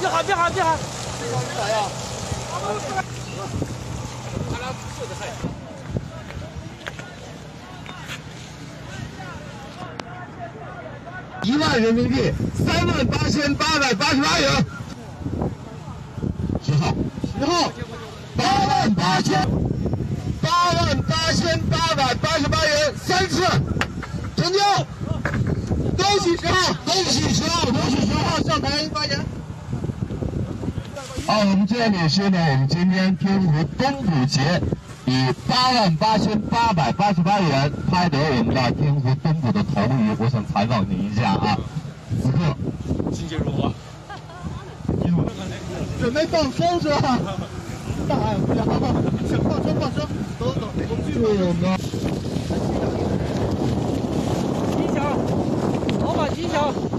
别喊，别喊，别喊！ 啥呀？ 1万人民币，38888元。10号，10号，8888888元，3次，成交。恭喜10号，恭喜10号，恭喜10号上台发言。好，我们这里是呢，我们今天天湖东捕节以88888元拍得我们的天湖东捕的头鱼，我想采访您一下啊。此刻心情如何？ 准备放风是吧？大海无聊，请放生放生，走走走，我们去吧。 吉祥，老板吉祥。